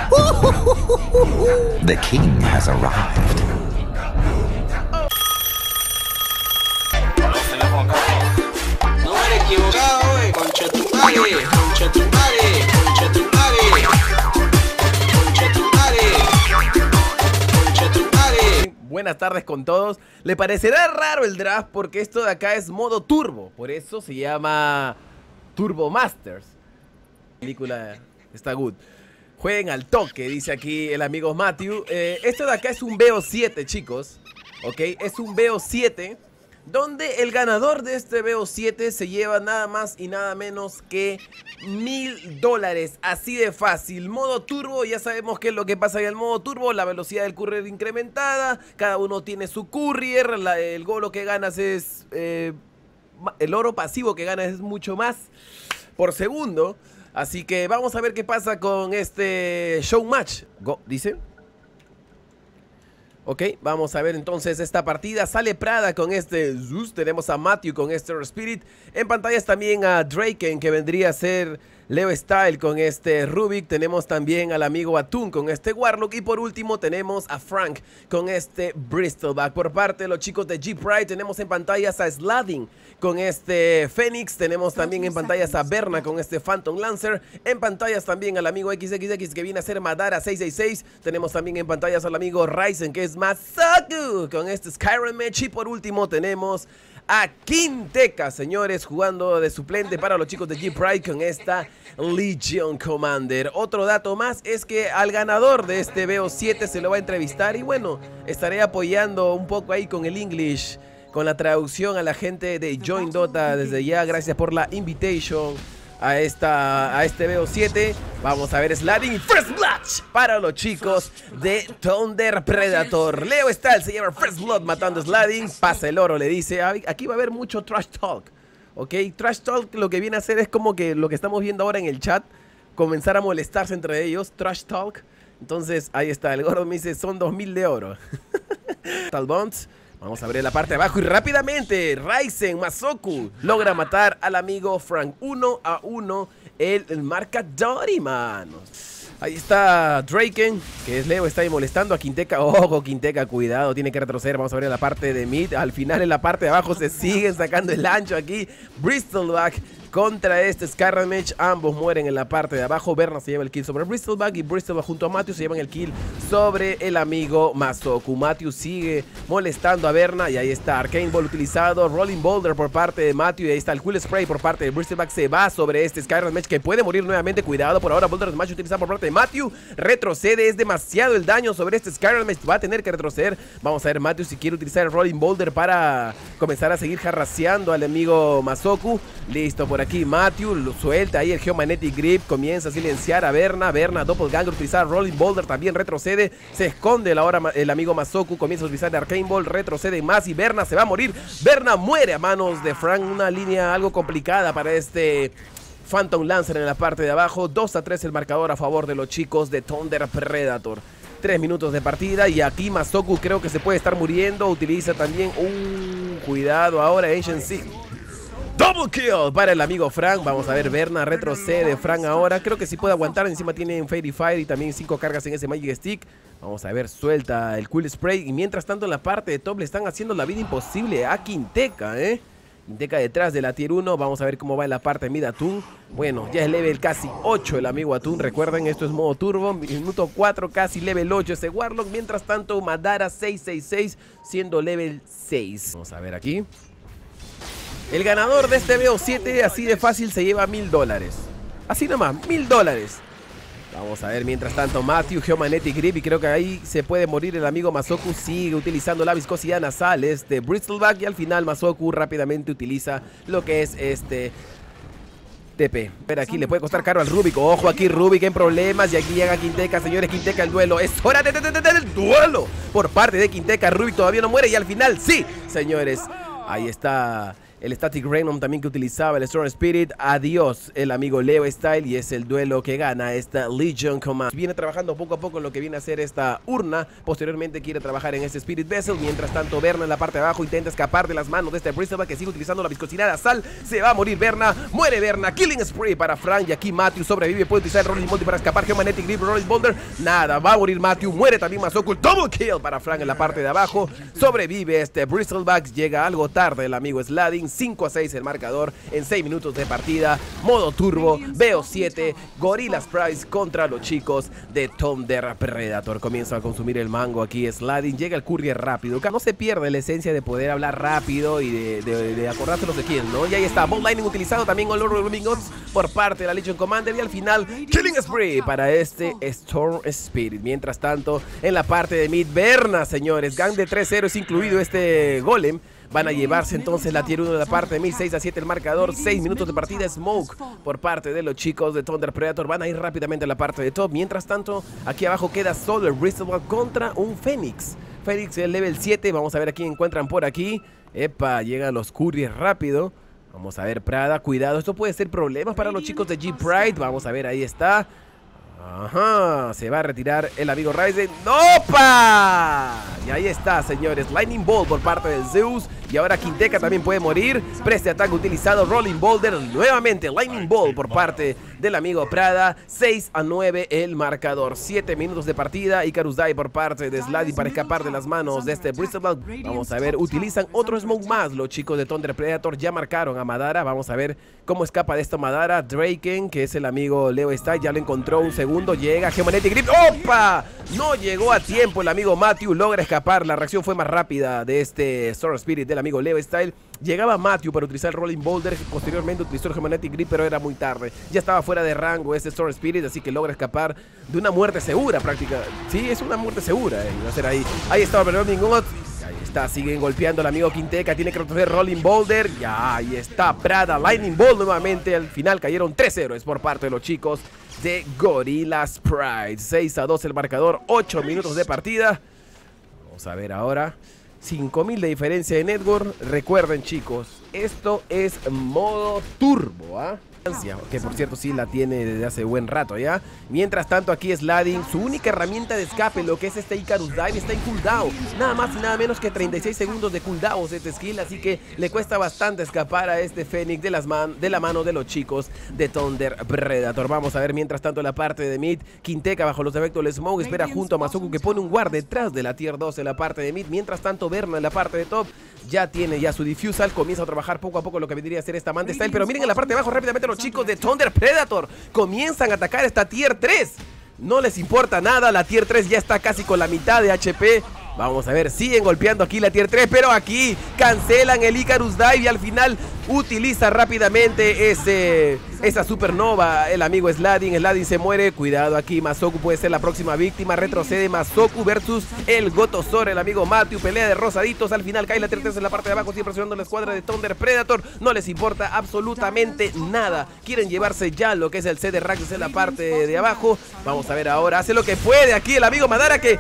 The king has arrived. No eres equivocado, concha tu madre, concha tu madre, concha tu madre, concha tu madre, concha tu madre. Buenas tardes con todos. Le parecerá raro el draft porque esto de acá es modo turbo, por eso se llama Turbo Masters. La película está good. Jueguen al toque, dice aquí el amigo Matthew. Esto de acá es un BO7, chicos. Ok, es un BO7 donde el ganador de este BO7 se lleva nada más y nada menos que $1000. Así de fácil. Modo turbo, ya sabemos qué es lo que pasa en el modo turbo. La velocidad del courier incrementada. Cada uno tiene su courier. El oro que ganas es... el oro pasivo que ganas es mucho más por segundo. Así que vamos a ver qué pasa con este showmatch. Go, dice. Ok, vamos a ver entonces esta partida. Sale Prada con este Zeus. Tenemos a Matthew con este Spirit. En pantallas también a Draken, que vendría a ser Leo Style con este Rubik. Tenemos también al amigo Atún con este Warlock. Y por último tenemos a Frank con este Bristleback. Por parte de los chicos de G-Pride tenemos en pantallas a Sladding con este Phoenix. Tenemos también en pantallas a Berna con este Phantom Lancer. En pantallas también al amigo XXX que viene a ser Madara 666. Tenemos también en pantallas al amigo Ryzen que es Masaku con este Skyrim Match. Y por último tenemos a Quinteca, señores, jugando de suplente para los chicos de G-Pride con esta Legion Commander. Otro dato más es que al ganador de este BO7 se lo va a entrevistar y bueno, estaré apoyando un poco ahí con el English, con la traducción a la gente de Join Dota desde ya. Gracias por la invitation a este BO7. Vamos a ver Sladding y First Blood para los chicos de Thunder Predator. Leo Style se llama First Blood matando a Sladding. Pasa el oro, le dice. Aquí va a haber mucho trash talk. Ok, trash talk lo que viene a hacer es como que lo que estamos viendo ahora en el chat, comenzar a molestarse entre ellos. Trash talk. Entonces ahí está, el gordo me dice son 2000 de oro. Talbons. Vamos a abrir la parte de abajo y rápidamente Ryzen Masoku logra matar al amigo Frank 1-1. El marca Dory, manos. Ahí está Draken, que es Leo, está ahí molestando a Quinteca. Ojo, Quinteca, cuidado, tiene que retroceder. Vamos a ver la parte de mid. Al final en la parte de abajo se siguen sacando el ancho aquí. Bristleback contra este Skyrim Match. Ambos mueren en la parte de abajo. Berna se lleva el kill sobre Bristleback y Bristleback junto a Matthew se llevan el kill sobre el amigo Masoku. Matthew sigue molestando a Berna y ahí está Arcane Ball utilizado. Rolling Boulder por parte de Matthew y ahí está el Cool Spray por parte de Bristleback. Se va sobre este Skyrim Match que puede morir nuevamente. Cuidado, por ahora Boulder Smash utilizado por parte de Matthew. Retrocede, es demasiado el daño sobre este Skyrim Match. Va a tener que retroceder. Vamos a ver Matthew si quiere utilizar el Rolling Boulder para comenzar a seguir jarraseando al amigo Masoku. Listo, por aquí Matthew lo suelta ahí el Geomagnetic Grip. Comienza a silenciar a Berna. Berna Doppelganger utilizar Rolling Boulder. También retrocede. Se esconde ahora el amigo Masoku. Comienza a utilizar el Arcane Ball. Retrocede más y Berna se va a morir. Berna muere a manos de Frank. Una línea algo complicada para este Phantom Lancer en la parte de abajo. 2-3 el marcador a favor de los chicos de Thunder Predator. 3 minutos de partida y aquí Masoku creo que se puede estar muriendo. Utiliza también cuidado ahora Ancient Sea. Double kill para el amigo Frank. Vamos a ver, Berna retrocede. Frank ahora creo que sí puede aguantar. Encima tiene un Fairy Fire y también 5 cargas en ese Magic Stick. Vamos a ver, suelta el Cool Spray. Y mientras tanto en la parte de top le están haciendo la vida imposible a Quinteca, Quinteca detrás de la tier 1. Vamos a ver cómo va en la parte de mid Atún. Bueno, ya es level casi 8 el amigo Atún. Recuerden, esto es modo turbo. Minuto 4, casi level 8 ese Warlock. Mientras tanto, Madara 666 siendo level 6. Vamos a ver aquí. El ganador de este BO7 así de fácil se lleva $1000. Así nomás, $1000. Vamos a ver, mientras tanto Matthew, Geomagnetic Grip. Y creo que ahí se puede morir el amigo Masoku. Sigue utilizando la viscosidad nasal de Bristleback. Y al final Masoku rápidamente utiliza lo que es este TP. Pero aquí le puede costar caro al Rubik. Ojo aquí Rubik en problemas. Y aquí llega Quinteca, señores. Quinteca, el duelo. Es hora del duelo por parte de Quinteca. Rubik todavía no muere. Y al final sí, señores. Ahí está el Static Random también que utilizaba el Strong Spirit. Adiós el amigo Leo Style, y es el duelo que gana esta Legion Command. Viene trabajando poco a poco en lo que viene a ser esta urna. Posteriormente quiere trabajar en este Spirit Vessel. Mientras tanto Berna en la parte de abajo intenta escapar de las manos de este Bristleback, que sigue utilizando la viscosidad de Sal. Se va a morir Berna, muere Berna. Killing Spree para Frank, y aquí Matthew sobrevive. Puede utilizar el Rolling Multi para escapar. Geomagnetic Grip, Rolling Boulder, nada, va a morir Matthew. Muere también Masoku. Double kill para Frank en la parte de abajo. Sobrevive este Bristleback. Llega algo tarde el amigo Sladding. 5-6 el marcador en 6 minutos de partida. Modo turbo, BO7, Gorillas Prize contra los chicos de Thunder Predator. Comienza a consumir el mango aquí Sladding. Llega el courier rápido. No se pierde la esencia de poder hablar rápido y de acordárselos de quién, ¿no? Y ahí está, Ball Lightning utilizado también con Lord Rubbing Ups por parte de la Legion Commander. Y al final, Killing Spree para este Storm Spirit. Mientras tanto, en la parte de mid, Berna, señores, gang de 3-0 es incluido este Golem. Van a llevarse entonces la tier 1 de la parte de mid. 6-7 el marcador, 6 minutos de partida. Smoke por parte de los chicos de Thunder Predator. Van a ir rápidamente a la parte de top. Mientras tanto, aquí abajo queda solo el Bristleback contra un Fénix. Fénix el level 7. Vamos a ver a quién encuentran por aquí. Epa, llegan los couriers rápido. Vamos a ver, Prada, cuidado, esto puede ser problemas para los chicos de G-Pride. Vamos a ver, ahí está. Ajá, se va a retirar el amigo Ryzen. ¡Opa! Y ahí está, señores, Lightning Bolt por parte del Zeus. Y ahora Quinteca también puede morir. Preste ataque utilizado, Rolling Boulder. Nuevamente Lightning Bolt por parte del amigo Prada. 6-9 el marcador, 7 minutos de partida. Icarus Die por parte de Sladding para escapar de las manos de este Bristleback. Vamos a ver, utilizan otro Smoke más los chicos de Thunder Predator. Ya marcaron a Madara, vamos a ver cómo escapa de esto Madara. Draken, que es el amigo Leo Style, ya lo encontró. Un segundo, llega Geomagnetic Grip. ¡Opa! No llegó a tiempo el amigo Matthew, logra escapar. La reacción fue más rápida de este Storm Spirit del amigo Leo Style. Llegaba Matthew para utilizar el Rolling Boulder. Posteriormente utilizó el Geomagnetic Grip, pero era muy tarde. Ya estaba fuera de rango este Storm Spirit, así que logra escapar de una muerte segura práctica. Sí, es una muerte segura. Va a ser ahí. Ahí estaba el Rolling Boulder. Ahí está, siguen golpeando al amigo Quinteca. Tiene que retroceder Rolling Boulder. Ya, ahí está Prada. Lightning Bolt nuevamente. Al final cayeron 3 héroes por parte de los chicos de Gorillas Pride. 6-2 el marcador, 8 minutos de partida. Vamos a ver ahora. 5000 de diferencia de network. Recuerden, chicos, esto es modo turbo, ¿ah? Que por cierto sí la tiene desde hace buen rato ya. Mientras tanto aquí Sladding, su única herramienta de escape, lo que es este Icarus Dive, está en cooldown. Nada más y nada menos que 36 segundos de cooldown este skill, así que le cuesta bastante escapar a este Fénix de la mano de los chicos de Thunder Predator. Vamos a ver mientras tanto la parte de mid. Quinteca bajo los efectos del Smoke espera junto a Masoku, que pone un guard detrás de la tier 2 en la parte de mid. Mientras tanto Berna en la parte de top ya tiene ya su Diffusal, comienza a trabajar poco a poco lo que vendría a ser esta Man Style. Pero miren en la parte de abajo rápidamente los chicos de Thunder Predator comienzan a atacar esta tier 3. No les importa nada, la tier 3 ya está casi con la mitad de HP. Vamos a ver, siguen golpeando aquí la tier 3, pero aquí cancelan el Icarus Dive y al final utiliza rápidamente esa supernova el amigo Sladding. Sladding se muere, cuidado aquí, Masoku puede ser la próxima víctima. Retrocede Masoku versus el Gotosor, el amigo Matthew, pelea de rosaditos. Al final cae la tier 3 en la parte de abajo, sigue presionando la escuadra de Thunder Predator. No les importa absolutamente nada, quieren llevarse ya lo que es el C de Raxus en la parte de abajo. Vamos a ver ahora, hace lo que puede aquí el amigo Madara, que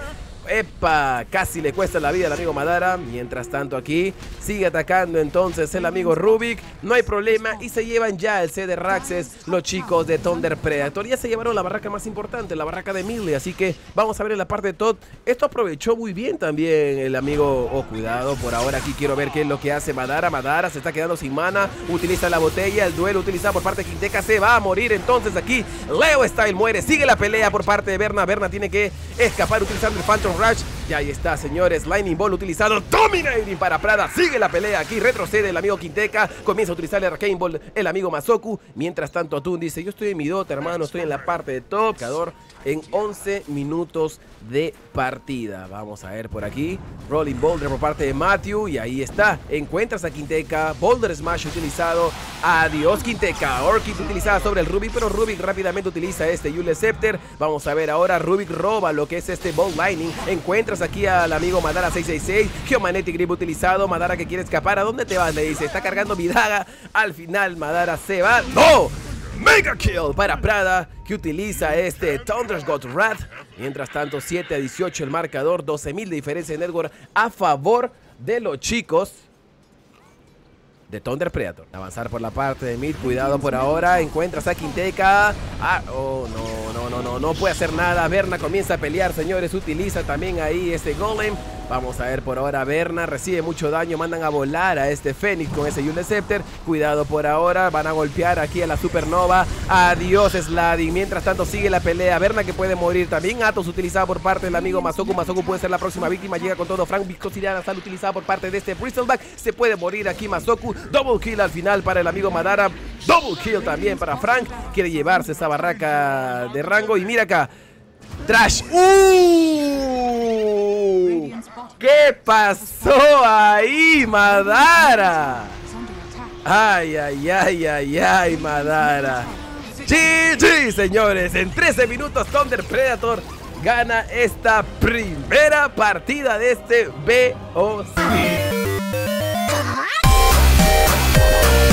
epa, casi le cuesta la vida al amigo Madara. Mientras tanto aquí sigue atacando entonces el amigo Rubik. No hay problema y se llevan ya el C de Raxes los chicos de Thunder Predator. Ya se llevaron la barraca más importante, la barraca de Millie. Así que vamos a ver en la parte de top. Esto aprovechó muy bien también el amigo. Oh, cuidado, por ahora aquí quiero ver qué es lo que hace Madara. Madara se está quedando sin mana, utiliza la botella. El duelo utilizado por parte de Quinteca se va a morir. Entonces aquí Leo Style muere. Sigue la pelea por parte de Berna. Berna tiene que escapar utilizando el Phantom Rush. Y ahí está, señores, Lightning Ball utilizado, Dominating para Prada. Sigue la pelea aquí, retrocede el amigo Quinteca, comienza a utilizar el Arcane Ball el amigo Masoku. Mientras tanto Atún dice, yo estoy en mi dota, hermano, estoy en la parte de top. En 11 minutos de partida. Vamos a ver por aquí, Rolling Boulder por parte de Matthew. Y ahí está, encuentras a Quinteca, Boulder Smash utilizado. Adiós Quinteca, Orchid utilizada sobre el Rubik, pero Rubik rápidamente utiliza este Yule Scepter. Vamos a ver ahora, Rubik roba lo que es este Ball Lightning. Encuentras aquí al amigo Madara 666, Geomagnetic Grip utilizado. Madara que quiere escapar, ¿a dónde te vas? Le dice, está cargando mi daga. Al final Madara se va. ¡No! Mega kill para Prada, que utiliza este Thunder's God Wrath. Mientras tanto 7-18 el marcador, 12.000 de diferencia de network a favor de los chicos de Thunder Predator. Avanzar por la parte de mid, cuidado por ahora, encuentras a Quinteca. Oh, no puede hacer nada. Berna comienza a pelear, señores, utiliza también ahí este golem. Vamos a ver por ahora, Berna recibe mucho daño, mandan a volar a este Fénix con ese Yule Scepter. Cuidado por ahora, van a golpear aquí a la Supernova. Adiós Slading, mientras tanto sigue la pelea. Berna que puede morir también. Atos utilizada por parte del amigo Masoku. Masoku puede ser la próxima víctima, llega con todo. Frank Viscosiriana sale utilizada por parte de este Bristleback. Se puede morir aquí Masoku. Double kill al final para el amigo Madara. Double kill también para Frank. Quiere llevarse esa barraca de rango y mira acá. Trash. ¿Qué pasó ahí, Madara? Ay, Madara. GG, señores. En 13 minutos, Thunder Predator gana esta primera partida de este BOC.